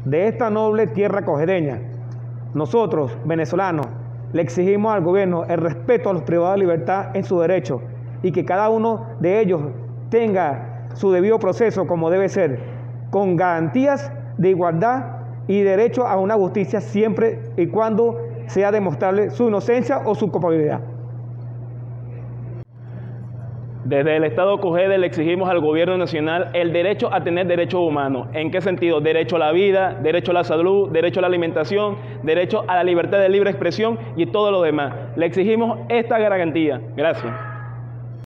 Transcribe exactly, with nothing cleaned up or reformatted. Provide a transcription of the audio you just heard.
de esta noble tierra cojedeña. Nosotros, venezolanos, le exigimos al gobierno el respeto a los privados de libertad en su derecho y que cada uno de ellos tenga su debido proceso como debe ser, con garantías de igualdad y derecho a una justicia siempre y cuando sea demostrable su inocencia o su culpabilidad. Desde el Estado Cogede le exigimos al gobierno nacional el derecho a tener derechos humanos. ¿En qué sentido? Derecho a la vida, derecho a la salud, derecho a la alimentación, derecho a la libertad de libre expresión y todo lo demás. Le exigimos esta garantía. Gracias.